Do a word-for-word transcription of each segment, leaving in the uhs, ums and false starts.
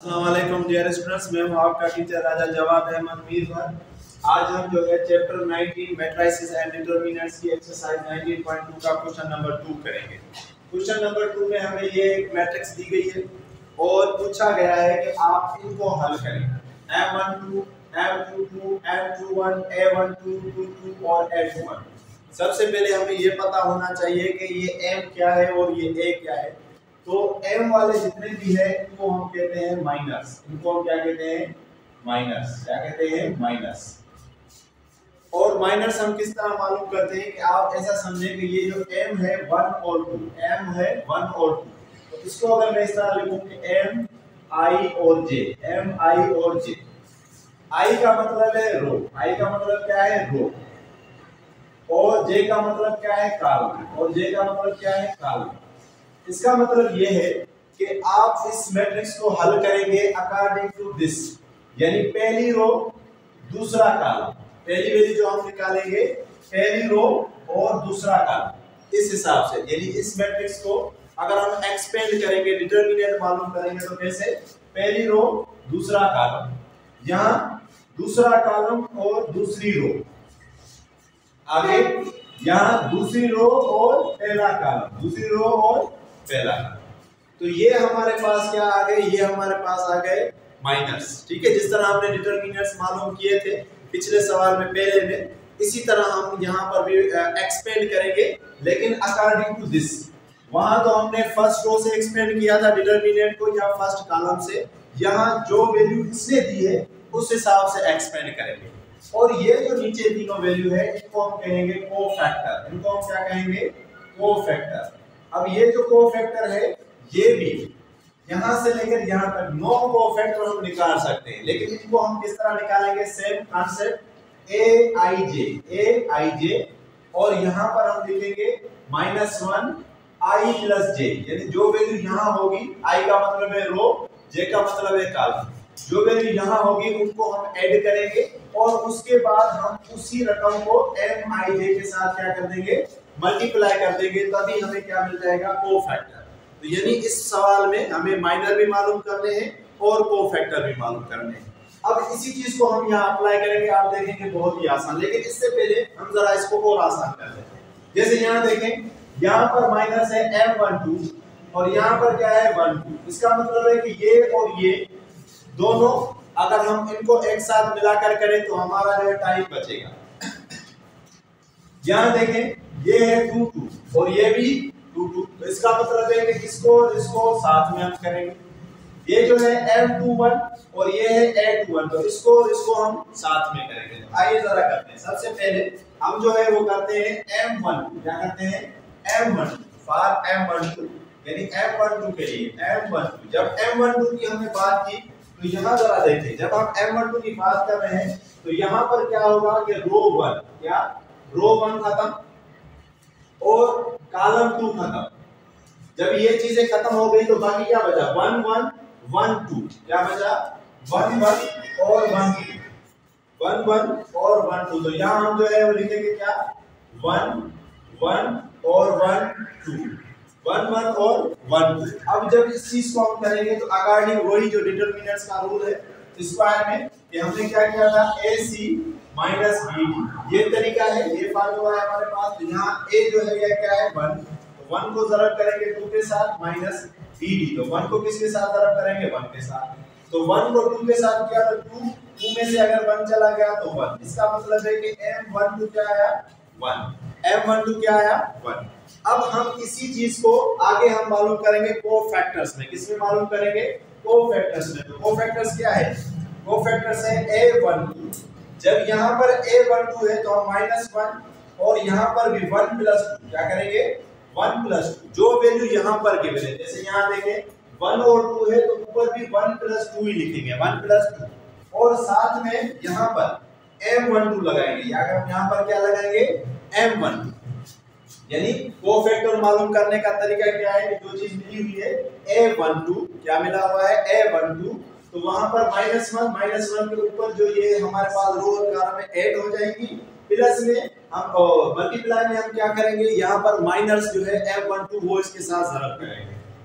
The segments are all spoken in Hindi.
अस्सलाम वालेकुम डियर स्टूडेंट्स, मैं हूं आपका टीचर राजा जवाद अहमद मीरवर। आज हम जो है चैप्टर उन्नीस मैट्रिसेस एंड डिटरमिनेंट्स की एक्सरसाइज उन्नीस पॉइंट दो का क्वेश्चन नंबर दो करेंगे। क्वेश्चन नंबर दो में हमें ये एक मैट्रिक्स दी गई है और पूछा गया है कि आप इनको हल करें। एम बारह, एम बाईस, एम इक्कीस, ए बारह, बाईस और ए इक्कीस। सबसे पहले हमें ये पता होना चाहिए कि ये m क्या है और ये a क्या है। तो m वाले जितने भी है इनको हम कहते हैं माइनस। इनको हम क्या कहते हैं? माइनस। क्या कहते हैं? माइनस। और माइनस हम किस तरह मालूम करते हैं कि आप ऐसा समझें कि ये जो m है वन और टू, m है वन और टू, तो इसको अगर मैं इस तरह लिखूं कि m i और j, m i और j, i का मतलब है रो, i का मतलब क्या है? रो, और j का मतलब क्या है? कॉलम, और j का मतलब क्या है? कॉलम। इसका मतलब ये है कि आप इस मैट्रिक्स को हल करेंगे अकॉर्डिंग टू दिस, यानी पहली रो दूसरा कॉलम, पहली वैल्यू जो हम निकालेंगे पहली रो और दूसरा कॉलम, इस हिसाब से। यानी इस मैट्रिक्स को अगर हम एक्सपेंड करेंगे, डिटरमिनेंट मालूम करेंगे, तो कैसे? पहली रो दूसरा कॉलम, यहां दूसरा कॉलम और दूसरी रो, आगे यहां दूसरी रो और पहला कॉलम, दूसरी रो और पहला। तो ये हमारे पास क्या आ गए? ये हमारे पास आ गए माइनस। ठीक है, जिस तरह हमने डिटरमिनेंट्स मालूम किए थे पिछले सवाल में पहले में, इसी तरह हम यहाँ पर भी एक्सपेंड करेंगे, लेकिन अकॉर्डिंग टू दिस। वहां तो हमने फर्स्ट रो से एक्सपेंड किया था डिटरमिनेंट को या फर्स्ट कॉलम से, यहाँ जो वैल्यू इसने दी है उस हिसाब से एक्सपेंड करेंगे। और ये जो नीचे तीनों वैल्यू है इनको हम कहेंगे कोफैक्टर। इनको हम क्या कहेंगे? कोफैक्टर। अब ये जो कोफैक्टर है ये भी यहां से लेकर यहां तक नौ कोफैक्टर हम निकाल सकते हैं, लेकिन इनको हम किस तरह निकालेंगे? सेम कॉन्सेप्ट, ए आई जे, ए आई जे, और यहां पर हम लिखेंगे minus one I plus J, यानी जो वैल्यू यहां होगी, आई का मतलब है रो, जे का मतलब है कॉलम, जो वैल्यू यहां होगी उनको हम ऐड करेंगे और उसके बाद हम उसी रकम को एम आई जे के साथ क्या कर देंगे? मल्टीप्लाई कर देंगे, तभी हमें क्या मिल जाएगा? कोफैक्टर। तो यानी इस सवाल में हमें माइनर भी मालूम करने हैं और कोफैक्टर भी मालूम करने हैं। अब इसी चीज को हम यहाँ अप्लाई करेंगे, आप देखेंगे बहुत ही आसान। लेकिन इससे पहले हम जरा इसको और आसान कर लेते हैं। जैसे यहाँ देखें, यहाँ पर माइनस है एम बारह और यहाँ पर क्या है? बारह। इसका मतलब है कि ये और ये दोनों अगर हम इनको एक साथ मिलाकर करें तो हमारा जो टाइम बचेगा। यहाँ देखें, ये है टू टू और ये भी टू टू, तो इसका मतलब है कि इसको इसको साथ में हम करेंगे। ये जो है एम इक्कीस और ये है ए इक्कीस, तो इसको इसको हम साथ में करेंगे। तो आइए जरा करते हैं। सबसे पहले हम जो है वो करते हैं एम बारह, क्या करते हैं? एम बारह फॉर एम बारह, यानी एम बारह के लिए एम बारह। जब एम बारह की हमने बात की तो यहाँ जरा देखें, जब हम एम बारह की बात कर रहे हैं तो यहाँ पर क्या होगा कि रो वन, क्या रो वन खत्म और कॉलम टू खत्म। जब ये चीजें खत्म हो गई तो बाकी क्या बचा? वन वन वन टू, क्या बचा? वन वन और वन टू, वन वन और वन टू। तो यहाँ हम जो है वो लिखेंगे क्या? वन वन और वन टू, वन वन और वन टू। अब जब इस चीज को हम करेंगे तो अकॉर्डिंग वही जो डिटरमिनेंट्स का रूल है स्क्वायर में, कि हमने क्या किया था? A C minus B D, ये तरीका है, ये फार्मूला है हमारे पास। तो यहाँ ए जो है ये क्या है? वन, तो वन को ज़रब करेंगे टू के साथ माइनस बी डी, तो वन को किसके साथ ज़रब करेंगे? वन के साथ। तो वन को टू के साथ किया तो टू, टू में से अगर वन चला गया तो वन। इसका मतलब है कि एम वन टू क्या आया? वन। एम वन टू क्या आया? वन। अब हम इसी चीज को आगे हम मालूम करेंगे कोफैक्टर्स में। किसमें मालूम करेंगे? कोफैक्टर्स में। तो कोफैक्टर्स क्या है? कोफैक्टर्स है ए वन टू। जब यहाँ पर ए वन टू है तो हम माइनस वन और यहाँ पर भी वन प्लस टू, क्या करेंगे? वन प्लस टू, जो वैल्यू यहाँ पर गिवन है। जैसे यहाँ देखें वन और टू है तो ऊपर भी वन प्लस टू ही लिखेंगे, वन प्लस टू, और साथ में यहाँ पर एम वन टू लगाएंगे। अगर यहाँ पर क्या लगाएंगे? M one two. यानी कोफैक्टर मालूम करने का तरीका क्या है कि जो चीज मिली हुई है ए वन टू, क्या मिला हुआ है? ए वन टू, तो वहां पर माइनस वन, माइनस वन के ऊपर जो ये हमारे पास रो और कॉलम में ऐड हो जाएगी, प्लस में हम मल्टीप्लाई में हम क्या करेंगे? यहाँ पर माइनस जो है एम वन टू वो इसके साथ ज़रब करेंगे।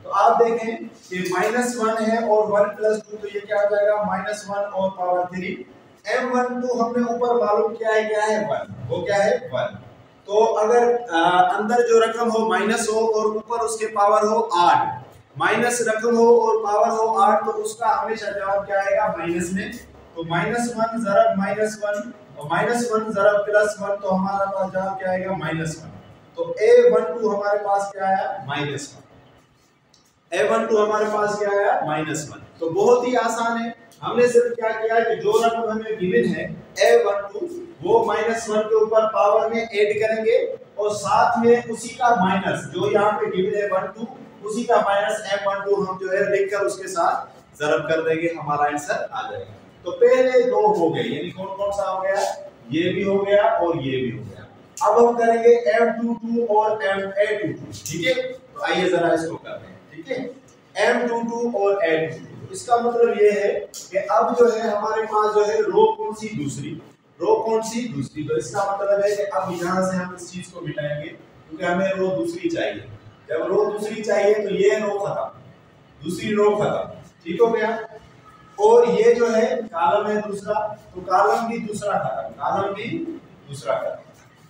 तो आप देखें कि माइनस वन है और वन प्लस टू, तो ये क्या हो जाएगा माइनस वन और power three. M one two हमने ऊपर मालूम किया है क्या है वन, वो क्या है वन। तो अगर आ, अंदर जो रकम हो माइनस हो और ऊपर उसके पावर हो आठ, माइनस रकम हो और पावर हो आठ, तो उसका हमेशा जवाब क्या आएगा माइनस में। तो माइनस वन जरब माइनस वन और माइनस वन जरब प्लस वन, तो हमारा पास जवाब क्या आएगा माइनस वन। तो ए वन टू हमारे पास क्या आया minus one, A one two हमारे पास क्या आया माइनस वन। तो बहुत ही आसान है, हमने सिर्फ क्या किया है कि जो रकम हमें गिवन है ए वन टू, वो माइनस वन के ऊपर पावर में ऐड करेंगे और साथ में उसी का माइनस जो यहाँ पे गिवन है वन टू, उसी का माइनस एम वन टू हम जो है लिखकर उसके साथ जरब कर देंगे, हमारा आंसर आ जाएगा। तो पहले दो हो गए, यानी कौन कौन सा हो गया, ये भी हो गया और ये भी हो गया। अब हम करेंगे एम टू टू और एम ए टू टू, ठीक है। तो आइए जरा इसको करते हैं, ठीक है। एम टू टू और ए टू टू, इसका मतलब ये है कि अब जो है हमारे पास जो है रो कौन सी दूसरी, रो कौन सी दूसरी। तो इसका मतलब है कि अब यहाँ से हम इस चीज को मिटाएंगे क्योंकि हमें रो दूसरी चाहिए। जब रो दूसरी चाहिए तो ये रो खत्म, दूसरी रो खत्म, ठीक हो गया। और ये जो है कॉलम है दूसरा, तो कॉलम भी दूसरा खत्म, कॉलम भी दूसरा खत्म,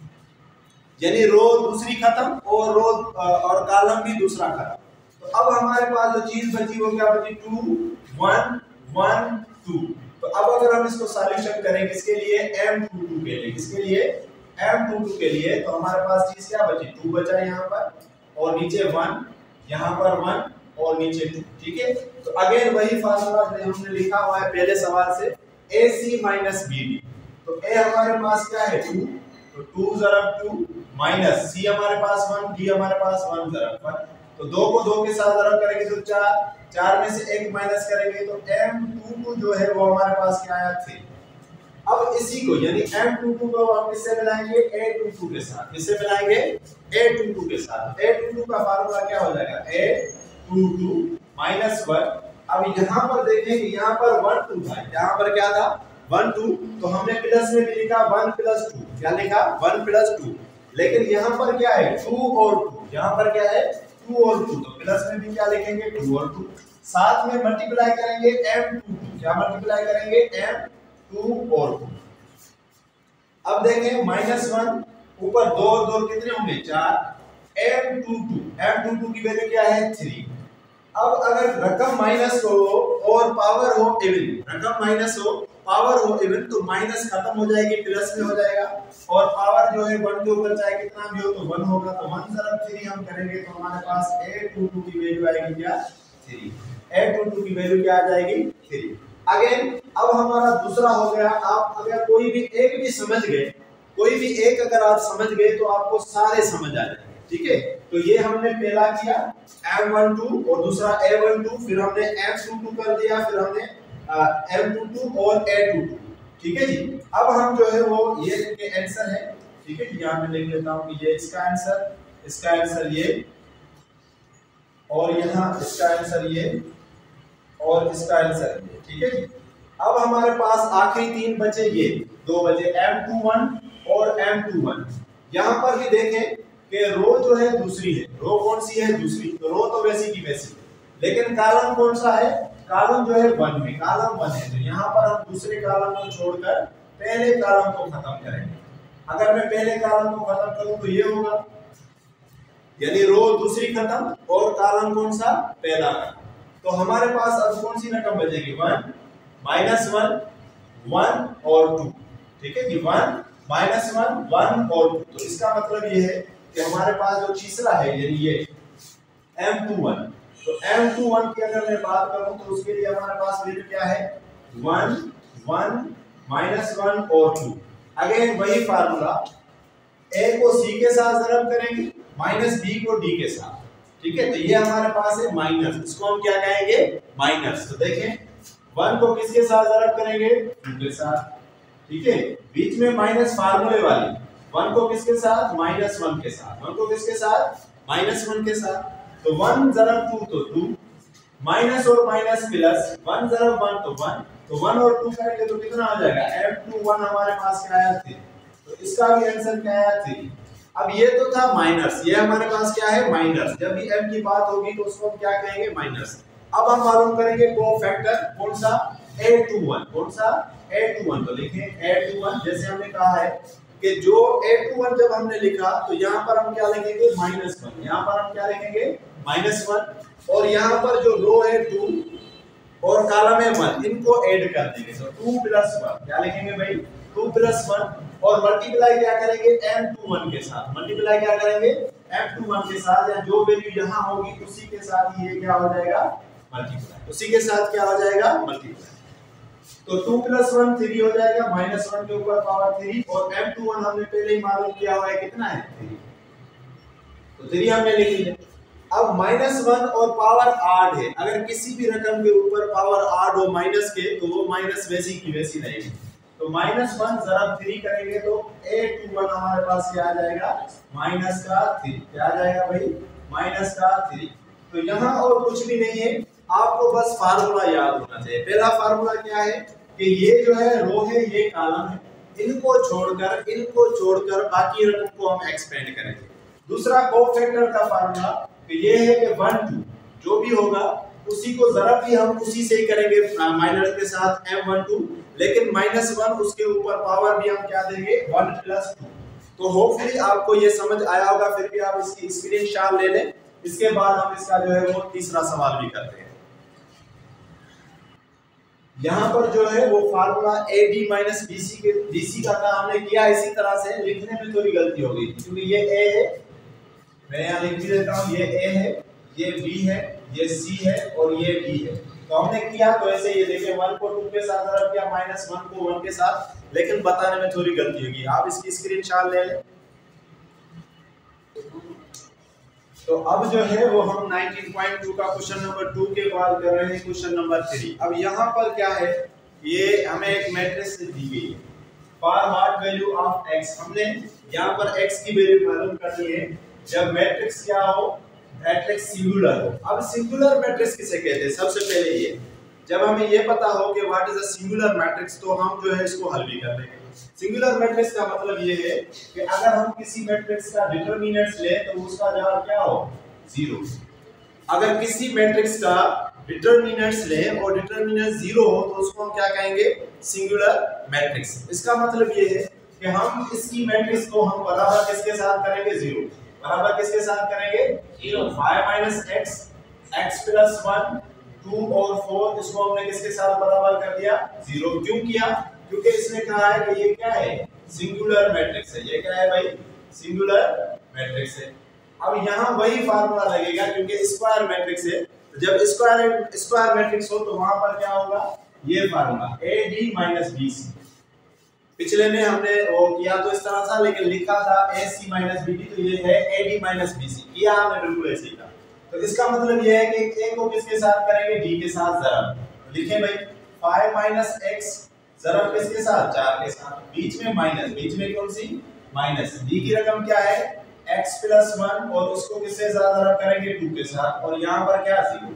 यानी रो दूसरी खत्म और रो और कॉलम भी दूसरा खत्म। तो अब हमारे पास जो चीज बची वो क्या बची, टू वन वन टू। तो अब अगर हम इसको सॉल्यूशन करें किसके लिए, एम टू टू के लिए, किसके लिए एम टू टू के लिए, तो हमारे पास चीज क्या बची, टू बचा यहाँ पर और नीचे वन, यहाँ पर वन और नीचे टू, ठीक है। तो अगेन वही फार्मूला जो हमने लिखा हुआ है पहले सवाल से, A C minus B D. तो ए हमारे पास क्या है टू, तो टू जरब टू माइनस सी हमारे पास वन, डी हमारे पास वन जरब वन। तो दो को दो के साथ जरब करेंगे तो चार, चार में से एक माइनस करेंगे तो एम टू टू जो है वो हमारे पास क्या आया थ्री। अब इसी को यानी एम टू टू को हम किससे मिलाएंगे, ए टू टू के साथ। किससे मिलाएंगे, ए टू टू के साथ। ए टू टू का फार्मूला क्या हो जाएगा, A two two minus one. अब यहाँ पर देखें कि यहाँ पर वन टू था, यहाँ पर क्या था वन टू, तो हमने प्लस में भी लिखा वन प्लस टू, क्या लिखा वन प्लस टू। लेकिन यहाँ पर क्या है टू और टू, यहाँ पर क्या है टू और टू, तो प्लस में भी क्या लिखेंगे टू और टू। साथ में मल्टीप्लाई करेंगे एम टू टू, क्या मल्टीप्लाई करेंगे एम टू और टू। अब देखें माइनस वन ऊपर दो और दो कितने होंगे चार, M two two, M two two की वैल्यू क्या है थ्री। अब अगर रकम माइनस हो और पावर हो इवन, रकम माइनस हो पावर हो इवन, तो माइनस खत्म हो जाएगी प्लस में हो जाएगा और पावर जो है वन के ऊपर चाहे कितना भी हो तो वन होगा। तो वन जरब थ्री हम करेंगे तो हमारे पास ए टू टू की वैल्यू आएगी क्या थ्री, ए टू टू की वैल्यू क्या आ जाएगी थ्री। अगेन अब हमारा दूसरा हो गया, आप अगर कोई भी एक भी समझ गए, कोई भी एक अगर आप समझ गए तो आपको सारे समझ आ जाएंगे, ठीक है। तो ये हमने पहला किया एम वन टू और दूसरा ए वन टू, फिर हमने एम टू टू कर दिया, फिर हमने एम टू टू और ए टू टू, ठीक है जी। अब हम जो है वो ये इनके आंसर है, ठीक है जी। यहाँ मैं लिख लेता हूँ कि ये इसका आंसर, इसका आंसर ये, और यहाँ इसका आंसर ये, और इसका आंसर ये, ठीक है जी। अब हमारे पास आखिरी तीन बचे, ये दो बचे एम टू वन और एम टू वन। यहाँ पर भी देखें कि रो जो है दूसरी है, रो कौन सी है दूसरी, तो रो तो वैसी की वैसी, लेकिन कॉलम कौन सा है, कॉलम जो है वन में, कॉलम वन है। तो यहाँ पर हम दूसरे कॉलम को छोड़कर पहले कॉलम को खत्म करेंगे। अगर मैं पहले कॉलम को खत्म करूं तो ये होगा, यानी रो दूसरी खत्म और कॉलम कौन सा पहला खत्म। तो हमारे पास अब कौन सी रकम बचेगी, वन माइनस वन वन और टू, ठीक है जी। वन माइनस वन वन और टू, तो इसका मतलब ये है कि हमारे पास जो तीसरा है यानी ये एम टू वन, तो एम टू वन की अगर मैं बात करूं तो उसके लिए हमारे पास वैल्यू क्या है वन वन माइनस वन और टू। अगेन वही फार्मूला, ए को सी के साथ जरब करेंगे, माइनस बी को डी के साथ, ठीक है। तो ये हमारे पास है माइनस, इसको हम क्या कहेंगे माइनस। तो देखें वन को किसके साथ जरब करेंगे टू के साथ, ठीक है। बीच में माइनस फार्मूले वाली, वन को किसके साथ माइनस वन के साथ, वन को किसके साथ माइनस वन के साथ। तो वन जरब टू तो टू, माइनस और माइनस प्लस, वन जरब वन तो वन, तो वन और टू करेंगे तो कितना आ जाएगा एम टू वन हमारे पास क्या आया थ्री। तो इसका भी आंसर क्या आया थ्री। अब ये तो था माइनस, ये हमारे पास क्या है माइनस, जब भी m की बात होगी तो उसको हम क्या कहेंगे माइनस। अब हम मालूम करेंगे कोफैक्टर कौन सा a टू वन, कौन सा a टू वन, तो लिखें a टू वन। जैसे हमने कहा है कि जो a टू वन जब हमने लिखा तो यहाँ पर हम क्या लिखेंगे माइनस वन, यहाँ पर हम क्या लिखेंगे माइनस वन, और यहाँ पर जो रो है टू और कॉलम है वन, इनको ऐड कर देंगे तो टू प्लस वन, क्या लिखेंगे भाई टू प्लस वन, और मल्टीप्लाई क्या करेंगे m टू वन के साथ, मल्टीप्लाई क्या करेंगे m टू वन के साथ, या जो वैल्यू यहाँ होगी उसी के साथ ये क्या हो जाएगा मल्टीप्लाई, उसी के साथ क्या हो जाएगा मल्टीप्लाई। तो टू प्लस वन थ्री हो जाएगा, माइनस वन के ऊपर पावर थ्री, और m टू वन हमने पहले ही मालूम किया हुआ है कितना है थ्री, तो थ्री हमने लिख लिया। अब माइनस वन और पावर आठ है, अगर किसी भी रकम के ऊपर पावर आठ हो माइनस के तो वो माइनस वैसी की वैसी रहेगी। तो माइनस वन जरा थ्री करेंगे तो a टू वन हमारे पास क्या आ जाएगा माइनस का थ्री, क्या आ जाएगा भाई माइनस का थ्री। तो यहाँ और कुछ भी नहीं है, आपको बस फार्मूला याद होना चाहिए। पहला फार्मूला क्या है कि ये जो है रो है ये कॉलम है, इनको छोड़कर इनको छोड़कर बाकी रकम को हम एक्सपेंड करेंगे। दूसरा कोफैक्टर का फार्मूला तो ये है कि वन टू जो भी होगा उसी को जरा भी हम उसी से ही करेंगे माइनस के साथ m वन टू, लेकिन माइनस वन उसके ऊपर पावर भी हम क्या देंगे वन प्लस टू। तो होपफुली आपको ये समझ आया होगा, फिर भी आप इसकी स्क्रीनशॉट ले लें। इसके बाद हम इसका जो है वो तीसरा सवाल भी करते हैं। यहाँ पर जो है वो formula A D minus B C के डी सी का था, हमने किया इसी तरह से, लिखने में थोड़ी गलती हो गई क्योंकि ये ए है, मैं यहाँ लिख भी देता हूँ, ये ए है, ये बी है, ये सी है और ये डी है। तो हमने किया तो ऐसे ये देखिए वन को टू के साथ ज़रा किया, माइनस वन को वन के साथ, लेकिन बताने में थोड़ी गलती होगी। आप इसकी स्क्रीनशॉट ले लें। तो अब जो है वो हम नाइनटीन पॉइंट टू का क्वेश्चन नंबर टू के बाद कर रहे हैं क्वेश्चन नंबर थ्री। अब यहाँ पर क्या है, ये हमें एक मैट्रिक्स दी गई है for what value of x। हमने यहाँ पर x की वैल्यू मालूम करनी है जब मैट्रिक्स क्या हो, मैट्रिक्स सिंगुलर हो। अब सिंगुलर मैट्रिक्स किसे कहते हैं, सबसे पहले ये जब हमें ये पता हो कि what is a singular matrix तो हम जो है इसको हल भी कर लेंगे। सिंगुलर मैट्रिक्स का मतलब ये है कि अगर हम किसी मैट्रिक्स का डिटरमिनेंट्स ले तो उसका जवाब क्या हो जीरो। अगर किसी मैट्रिक्स का डिटरमिनेंट्स ले और डिटरमिनेंट जीरो हो तो उसको हम क्या कहेंगे सिंगुलर मैट्रिक्स। इसका मतलब ये है कि हम इसकी मैट्रिक्स को हम बराबर किसके साथ करेंगे जीरो, बराबर किसके साथ करेंगे जीरो। Five minus x, x plus one, two और फोर, इसको हमने किसके साथ बराबर कर दिया जीरो। क्यों किया, क्योंकि इसने कहा है कि ये क्या है सिंगुलर मैट्रिक्स है। ये क्या है भाई सिंगुलर मैट्रिक्स है। अब यहाँ वही फार्मूला लगेगा क्योंकि स्क्वायर मैट्रिक्स है, तो जब स्क्वायर स्क्वायर मैट्रिक्स हो तो वहां पर क्या होगा ये formula A D minus B C. पिछले में हमने वो किया तो इस तरह था, लेकिन लिखा था A C minus B D, तो ये है A D minus B C. किया हमने बिल्कुल ऐसे ही था। तो इसका मतलब ये है कि ए को किसके साथ करेंगे डी के साथ ज़रब। लिखें भाई फाइव माइनस एक्स ज़रब किसके साथ चार के साथ, बीच में माइनस, बीच में कौन सी माइनस, डी की रकम क्या है x प्लस वन और उसको किससे ज़रब करेंगे टू के साथ, और यहाँ पर क्या जीरो,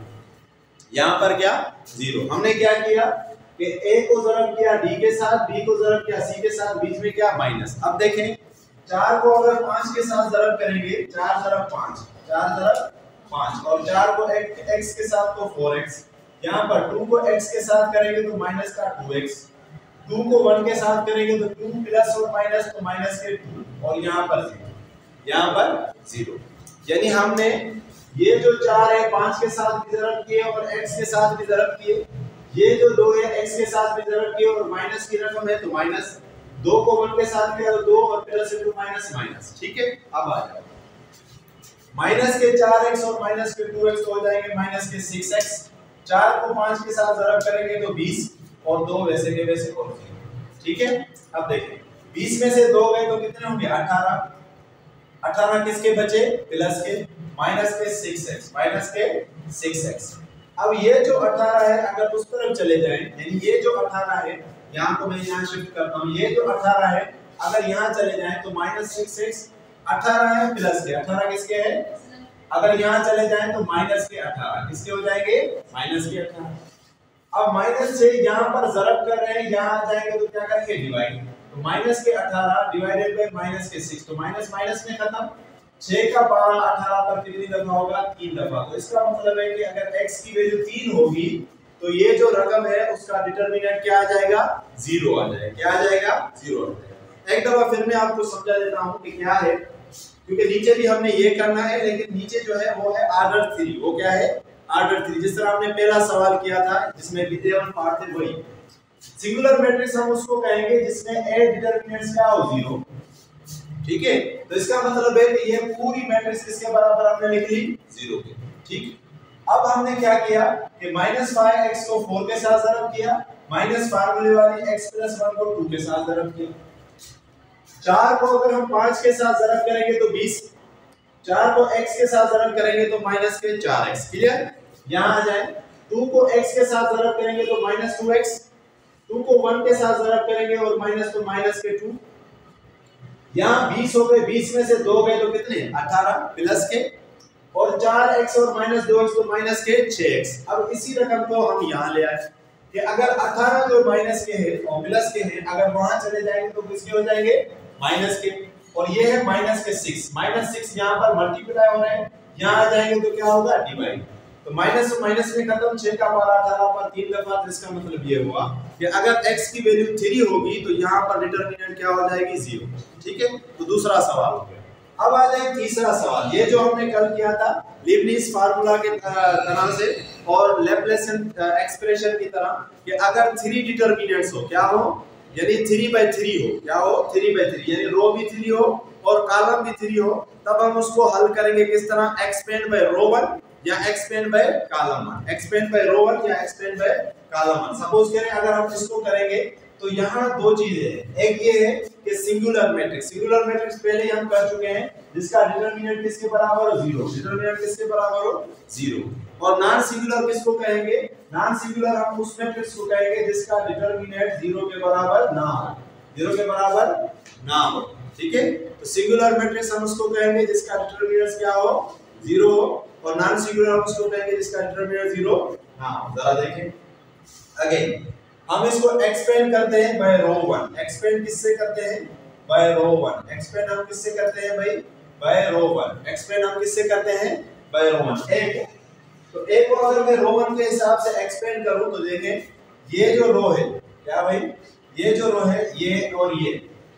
यहाँ पर क्या जीरो। हमने क्या किया कि a को ज़रब किया d के साथ, b को ज़रब किया c के साथ, बीच में क्या माइनस। अब देखें चार को अगर पांच के साथ ज़रब करेंगे, चार ज़रब पांच, चार ज़रब पांच, और चार को x के साथ तो फोर एक्स, यहाँ पर टू को x के साथ करेंगे तो माइनस का टू एक्स, टू को वन के साथ करेंगे तो टू प्लस और माइनस तो माइनस के टू, और यहाँ पर जीरो, यहाँ पर जीरो। यानी हमने ये जो चार है पांच के साथ भी ज़रब किए और x के साथ भी ज़रब किए, ये जो दो है x के साथ भी ज़रब किए और माइनस की रकम है तो माइनस, दो को वन के साथ किया तो दो और प्लस इंटू माइनस माइनस। ठीक है, अब आ जाओ माइनस के चार एक्स और माइनस के टू एक्स हो जाएंगे माइनस के सिक्स एक्स, चार को पांच के साथ ज़रब करेंगे तो बीस और दो वैसे के वैसे और जीरो। ठीक है, अब देखें बीस में से दो गए तो कितने होंगे अठारह, अठारह किसके बचे प्लस के, माइनस के सिक्स एक्स, माइनस के सिक्स एक्स। अब ये जो अठारह है अगर उस तरफ चले जाएं, यानी ये जो अठारह है यहाँ को मैं यहाँ शिफ्ट करता हूँ, ये जो अठारह है अगर यहाँ चले जाएं तो माइनस सिक्स एक्स, अठारह है प्लस के, अठारह किसके है, अगर यहाँ चले जाएं तो माइनस के अठारह किसके हो जाएंगे माइनस के अठारह। अब माइनस से यहाँ पर ज़रब कर रहे हैं, यहाँ आ जाएंगे तो क्या करेंगे डिवाइड, तो माइनस के अठारह डिवाइडेड बाय माइनस के सिक्स, तो माइनस माइनस में खत्म। छह का पावर अठारह पर कितनी दफा होगा? तीन दफा। तो इसका मतलब है कि अगर x की वैल्यू तीन होगी तो ये जो रकम है उसका डिटरमिनेंट क्या आ जाएगा? जीरो आ जाएगा। क्या आ जाएगा? जीरो आ जाएगा। एक दफा फिर मैं आपको समझा देता हूं कि क्या है, क्योंकि नीचे भी हमने ये करना है, लेकिन नीचे जो है वो है ऑर्डर थ्री। वो क्या है? Order three. जिस तरह हमने पहला सवाल किया था जिसमें इलेवन पार्ट थे, वही सिंगुलर मैट्रिक्स हम उसको कहेंगे जिसमें ए डिटरमिनेंट्स क्या हो? जीरो। ठीक है, तो इसका मतलब है कि ये पूरी मैट्रिक्स किसके बराबर हमने लिख ली? जीरो के। ठीक, अब हमने क्या किया कि माइनस फाइव एक्स को फोर के साथ ज़रब किया, माइनस फार्मूले वाली x प्लस वन को टू के साथ ज़रब किया। चार को अगर हम पांच के साथ ज़रब करेंगे तो बीस, चार को x के साथ ज़रब करेंगे तो माइनस के चार एक्स। क्लियर? यहाँ आ जाए। टू को x के साथ ज़रब करेंगे तो माइनस टू एक्स, टू को वन के साथ ज़रब करेंगे और माइनस तो माइनस के टू। यहाँ बीस हो गए, बीस में से दो गए तो कितने? अठारह प्लस के, और चार एक्स और माइनस दो एक्स तो माइनस के छह एक्स। अब इसी रकम को हम यहाँ ले आए कि अगर अठारह जो माइनस के हैं और प्लस के हैं, अगर वहां चले जाएंगे तो किसके हो जाएंगे? माइनस के। और ये है माइनस के सिक्स, माइनस सिक्स यहाँ पर मल्टीप्लाई हो रहे हैं, यहाँ आ जाएंगे तो क्या होगा? डिवाइड। तो माइनस माइनस में खत्म, छह का पावर अठारह पर तीन दफा। तो इसका मतलब ये हुआ कि अगर x की वैल्यू थ्री होगी तो यहाँ पर डिटरमिनेंट क्या हो जाएगी? जीरो। ठीक है, तो दूसरा सवाल हो गया। अब आ जाए तीसरा सवाल। ये जो हमने कल किया था लीबनिज़ फार्मूला के तरह से और लैप्लेसियन एक्सप्रेशन की तरह कि अगर थ्री डिटरमिनेंट्स हो, क्या हो? यानी थ्री बाई थ्री हो। क्या हो? थ्री बाई थ्री, यानी रो भी थ्री हो और कॉलम भी थ्री हो, तब हम उसको हल करेंगे किस तरह? एक्सपेंड बाय रो वन या expand by column one. Expand by row one या expand by column one. Suppose करें अगर हम इसको करेंगे तो यहाँ दो चीजें हैं। एक ये है कि सिंगुलर मैट्रिक्स, सिंगुलर मैट्रिक्स पहले हम कर चुके हैं जिसका डिटरमिनेंट किसके बराबर हो? जीरो। डिटरमिनेंट किसके बराबर हो? जीरो। और नॉन सिंगुलर किसको कहेंगे? नॉन सिंगुलर हम उस मैट्रिक्स को कहेंगे जिसका डिटरमिनेंट जीरो के बराबर ना हो, जीरो के बराबर ना हो। ठीक है, तो सिंगुलर मैट्रिक्स हम उसको कहेंगे जिसका डिटरमिनेंट क्या हो? जीरो हो, और नॉन सिंगुलर हम उसको कहेंगे जिसका डिटरमिनेंट जीरो ना हो। जरा देखें अगेन, हम इसको एक्सपेंड करते हैं बाय रो वन। एक्सपेंड किससे करते हैं? By row one. एक्सपेंड हम किससे करते हैं भाई? Bye row one. एक्सपेंड हम किससे करते हैं? By row one. एक तो एक को अगर मैं रो वन के हिसाब से एक्सपेंड करूं तो देखें ये जो रो है, क्या भाई? ये जो रो है ये और ये,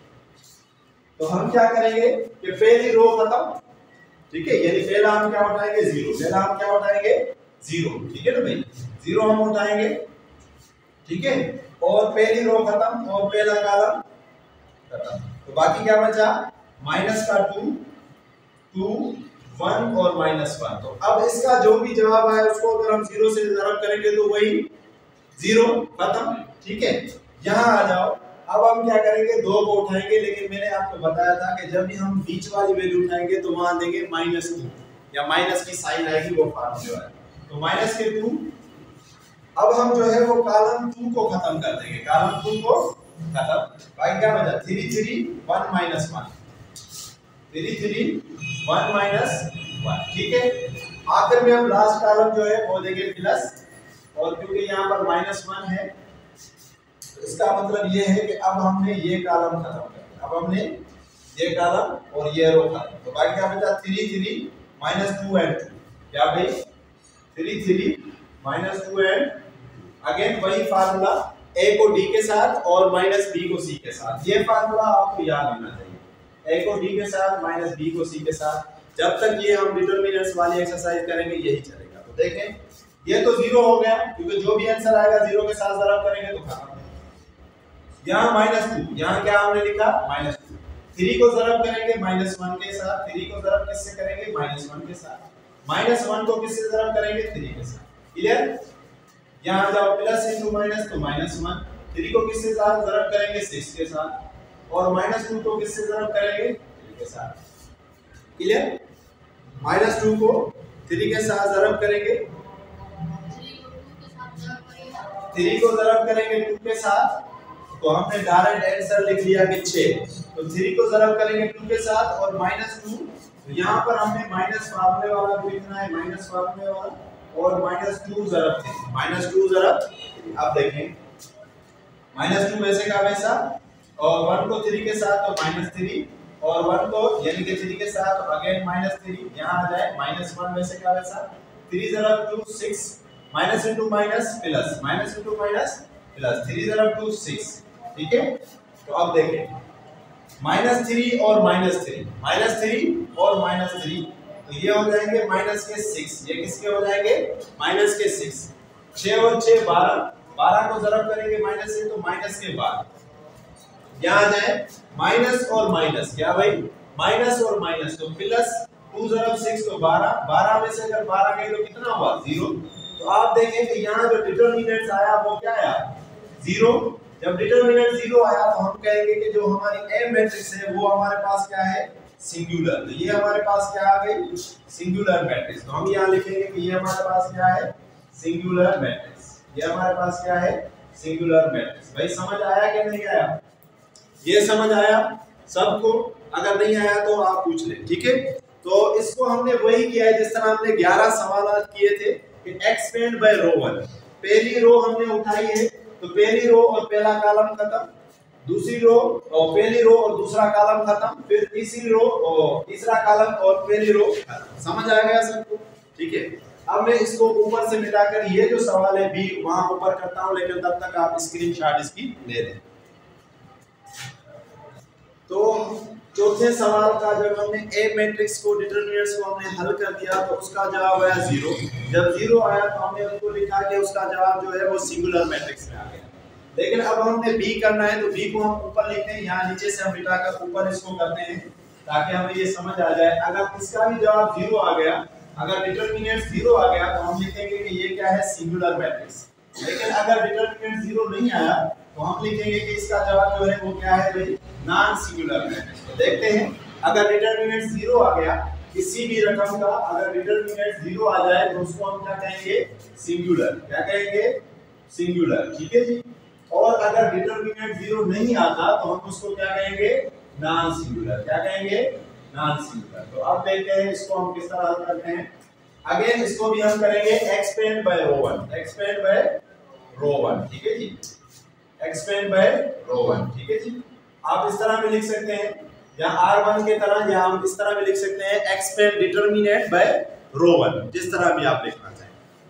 तो हम क्या करेंगे कि पहली रो खत्म। ठीक है, यानी पहला हम क्या उठाएंगे? जीरो। पहला हम क्या उठाएंगे? जीरो। ठीक है ना भाई? जीरो हम उठाएंगे। ठीक है, और पहली रो खत्म और पहला कॉलम खत्म, तो बाकी क्या बचा? माइनस का टू, टू, वन और माइनस वन। तो अब इसका जो भी जवाब आए उसको अगर हम जीरो से ज़रब करेंगे तो वही जीरो खत्म। ठीक है, यहाँ आ जाओ। अब हम क्या करेंगे? दो को उठाएंगे, लेकिन मैंने आपको बताया था कि जब भी हम बीच वाली वैल्यू उठाएंगे तो वहां देंगे माइनस टू या माइनस की साइन आएगी, वो फार्मूले वाला। तो माइनस के टू। अब हम जो है वो कॉलम टू को खत्म कर देंगे, कॉलम टू को खत्म। भाई क्या बचा? Three three one minus one, three three one minus one. ठीक है, आखिर में हम लास्ट कॉलम जो है वो देंगे प्लस, और क्योंकि यहाँ पर माइनस वन है तो इसका मतलब ये है कि अब हमने ये कॉलम खत्म कर दिया। अब हमने ये कॉलम और ये रो खत्म, तो बाकी क्या बचा? Three three minus two and two. क्या भाई? Three three minus two and again वही फार्मूला, a को d के साथ और माइनस b को c के साथ। ये फार्मूला आपको याद होना चाहिए, a को d के साथ माइनस b को c के साथ। जब तक ये हम डिटरमिनेंट्स वाली एक्सरसाइज करेंगे यही चलेगा। तो देखें ये तो जीरो हो गया, क्योंकि जो भी आंसर आएगा जीरो के साथ ज़रब करेंगे तो खत्म। यहाँ माइनस टू, यहाँ क्या हमने लिखा? Minus two. थ्री को ज़रब करेंगे माइनस वन के साथ, थ्री को ज़रब किससे करेंगे? माइनस वन के साथ। माइनस वन को किससे ज़रब करेंगे? थ्री के साथ। क्लियर? यहाँ जाओ प्लस इंटू माइनस तो माइनस वन। थ्री को किससे साथ ज़रब करेंगे? सिक्स के साथ, और माइनस टू को किससे ज़रब करेंगे? थ्री के साथ। क्लियर? माइनस टू को थ्री के साथ ज़रब करेंगे, थ्री को ज़रब करेंगे टू के साथ, तो हमने डायरेक्ट आंसर लिख लिया कि छह। तो थ्री को ज़रब करेंगे टू के साथ और माइनस टू, तो यहाँ पर हमने माइनस फार्मूले वाला भी लिखना है, माइनस फार्मूले वाला, और माइनस टू ज़रब थे, माइनस टू ज़रब। अब देखें माइनस टू वैसे का वैसा, और वन को थ्री के साथ तो माइनस थ्री, और वन को यानी कि थ्री के साथ तो अगेन माइनस थ्री, यहाँ आ जाए माइनस वन वैसे का वैसा, थ्री जरा two six, minus into minus plus, minus into minus plus, three जरा टू सिक्स, ठीक है। तो अब देखें माइनस थ्री और माइनस थ्री, माइनस थ्री और माइनस थ्री, तो ये हो जाएंगे माइनस के सिक्स, ये किसके हो जाएंगे माइनस के सिक्स, छह और छह बारह, बारह को जरब करेंगे माइनस से तो माइनस के बारह, यहाँ आ जाए माइनस और माइनस, क्या भाई माइनस और माइनस, तो प्लस टू जरब सिक्स तो बारह, बारह में से अगर बारह गए तो कितना हुआ जीरो। तो आप देखें कि यहाँ जो डिटरमिनेंट आया वो क्या आया जीरो। जब डिटरमिनेंट जीरो आया तो हम कहेंगे कि जो हमारी ए मैट्रिक्स है वो हमारे पास क्या है सिंगुलर, तो ये हमारे पास क्या आ गई सिंगुलर मैट्रिक्स। तो हम यहाँ लिखेंगे कि ये हमारे पास क्या है सिंगुलर मैट्रिक्स, ये हमारे पास क्या है सिंगुलर मैट्रिक्स। भाई समझ आया कि नहीं आया, ये समझ आया सबको, अगर नहीं आया तो आप पूछ ले, ठीक है। तो इसको हमने वही किया है जिस तरह हमने ग्यारह सवाल किए थे कि एक्सपेंड बाय रो वन, पहली रो हमने उठाई है तो पहली रो और पहला कॉलम खत्म, दूसरी रो और पहली रो और दूसरा कॉलम खत्म, फिर तीसरी रो और तीसरा कॉलम और पहली रो खत्म। समझ आ गया सबको, ठीक है। अब मैं इसको ऊपर से मिटाकर ये जो सवाल है बी वहां ऊपर करता हूं, लेकिन तब तक आप स्क्रीनशॉट इसकी ले लें। तो चौथे सवाल का जब हमने ए मैट्रिक्स को डिटरमिनेंट्स को हमने हल कर दिया तो उसका जवाब आया जीरो। जब जीरो आया तो हमने उसको लिखा कि उसका जवाब जो है वो सिंगुलर मैट्रिक्स में आ गया। लेकिन अब हमने बी करना है तो बी को हम ऊपर लिखते हैं, यहाँ नीचे से हम मिटाकर ऊपर इसको करते हैं ताकि हमें ये समझ आ जाए। अगर इसका भी जवाब जीरो आ गया, अगर डिटरमिनेंट जीरो आ गया तो हम लिखेंगे कि ये क्या है सिंगुलर मैट्रिक्स। लेकिन अगर डिटरमिनेंट जीरो नहीं आया तो हम लिखेंगे कि इसका जवाब जो है वो क्या है भाई नॉन सिंगुलर मैट्रिक्स। तो देखते हैं अगर डिटरमिनेंट जीरो आ गया किसी भी रकम का, अगर डिटरमिनेंट जीरो आ जाए तो उसको हम क्या कहेंगे सिंगुलर, क्या कहेंगे सिंगुलर, ठीक है जी। और अगर डिटरमिनेंट जीरो नहीं आता तो हम उसको क्या कहेंगे नॉन सिंगुलर, क्या कहेंगे नॉन सिंगुलर। तो अब देखते हैं इसको हम किस तरह हल करते हैं। अगेन इसको भी हम करेंगे expand by row one, expand by row one, ठीक है जी, एक्सपेंड बाय रो वन, ठीक है जी। आप इस तरह भी लिख सकते हैं या आर वन के तरह, या हम इस तरह भी लिख सकते हैं expand determinant by row one, जिस तरह भी आप लिखना चाहें।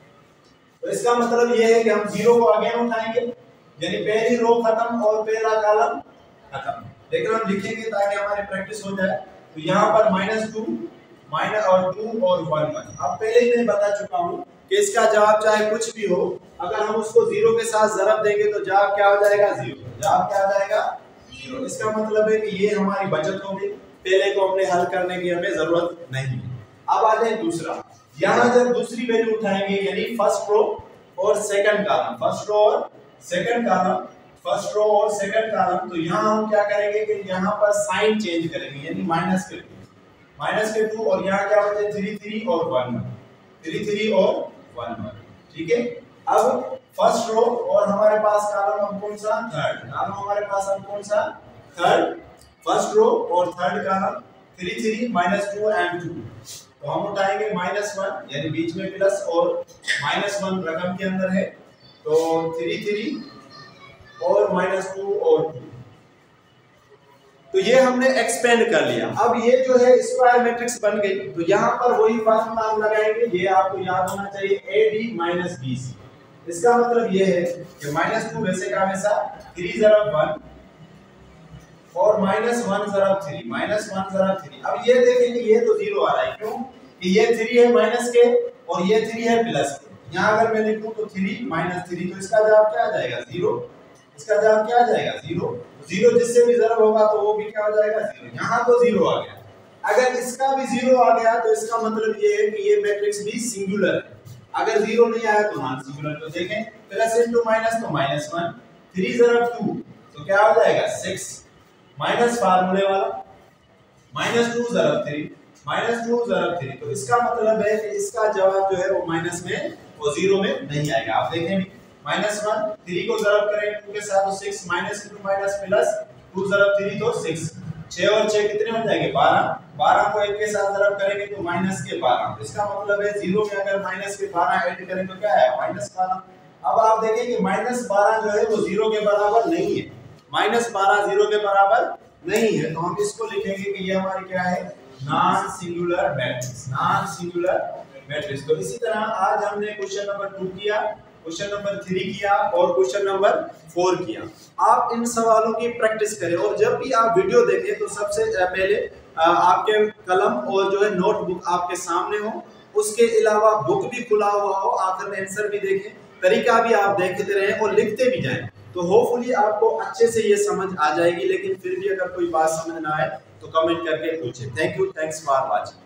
तो इसका मतलब ये है कि हम जीरो को अगेन उठाएंगे, यानी पहली रो खत्म और पहला कॉलम खत्म, लेकिन हम लिखेंगे ताकि हमारी प्रैक्टिस हो जाए। तो यहाँ पर माइनस टू माइनस और टू और वन वन। अब पहले ही मैं बता चुका हूँ कि इसका जवाब चाहे कुछ भी हो, अगर हम उसको जीरो के साथ जरब देंगे तो जवाब क्या हो जाएगा जीरो, जवाब क्या आ जाएगा जीरो। इसका मतलब है कि ये हमारी बचत हो गई, पहले को हमने हल करने की हमें जरूरत नहीं है। अब आ जाए दूसरा, यहाँ जब दूसरी वैल्यू उठाएंगे यानी फर्स्ट रो और सेकंड कॉलम, फर्स्ट रो और सेकंड कॉलम, फर्स्ट रो और सेकंड कॉलम, तो यहाँ हम क्या करेंगे कि यहाँ पर साइन चेंज करेंगे, यानी माइनस के टू, माइनस के टू, और यहाँ क्या बचे थ्री थ्री और वन वन, थ्री थ्री और वन वन, ठीक है। अब फर्स्ट रो और हमारे पास कॉलम हम कौन सा थर्ड, कॉलम हमारे पास हम कौन सा थर्ड, फर्स्ट रो और third column three three minus two and two, तो हम उठाएंगे माइनस वन, यानी बीच में प्लस और माइनस वन रकम के अंदर है, तो थ्री थ्री और माइनस टू और टू, तो ये हमने एक्सपेंड कर लिया। अब ये जो है स्क्वायर मैट्रिक्स बन गई, तो यहाँ पर वही फार्मूला हम लगाएंगे, ये आपको याद होना चाहिए A B minus B C. इसका मतलब ये है कि माइनस टू वैसे का वैसा, थ्री जरब वन और माइनस वन जरब थ्री, माइनस वन जरब थ्री। अब ये देखेंगे ये तो जीरो आ रहा है, क्यों कि ये थ्री है माइनस के और ये थ्री है प्लस के। यहाँ अगर मैं लिखूं तो थ्री माइनस थ्री, तो इसका जवाब क्या आ जाएगा जीरो, इसका जवाब क्या आ जाएगा जीरो। जीरो जिससे भी जरब होगा तो वो भी क्या हो जाएगा जीरो। यहाँ तो जीरो आ गया, अगर इसका भी जीरो आ गया तो इसका मतलब ये है कि ये मैट्रिक्स भी सिंगुलर है। अगर जीरो नहीं आया तो नॉन सिंगुलर। तो देखें प्लस इनटू माइनस तो माइनस वन, थ्री जरब टू तो क्या हो जाएगा सिक्स, माइनस फार्मूले वाला माइनस टू जरब थ्री, माइनस टू जरब थ्री, तो इसका मतलब है कि इसका जवाब जो है वो माइनस में और जीरो में नहीं आएगा। आप देखें माइनस वन, थ्री को जरब करें टू के साथ तो six, minus into minus plus, two जरब थ्री तो सिक्स, छह और छह कितने हो जाएंगे बारह, बारह को एक के साथ जरब करेंगे तो माइनस के बारह। इसका मतलब है जीरो में अगर माइनस के बारह ऐड करें तो क्या है माइनस बारह। अब आप देखें कि माइनस बारह जो है वो जीरो के बराबर नहीं है, माइनस बारह जीरो के बराबर नहीं है, तो हम इसको लिखेंगे कि ये हमारी क्या है, non singular matrix, non singular matrix. तो इसी तरह आज हमने क्वेश्चन नंबर टू किया, क्वेश्चन नंबर थ्री किया और क्वेश्चन नंबर फोर किया। आप इन सवालों की प्रैक्टिस करें और जब भी आप वीडियो देखें तो सबसे पहले आपके कलम और जो है नोटबुक आपके सामने हो, उसके अलावा बुक भी खुला हुआ हो, आखिर में आंसर भी देखें, तरीका भी आप देखते रहें और लिखते भी जाएं, तो होपफुली आपको अच्छे से ये समझ आ जाएगी। लेकिन फिर भी अगर कोई बात समझ ना आए तो कमेंट करके पूछें। Thank you, thanks for watching.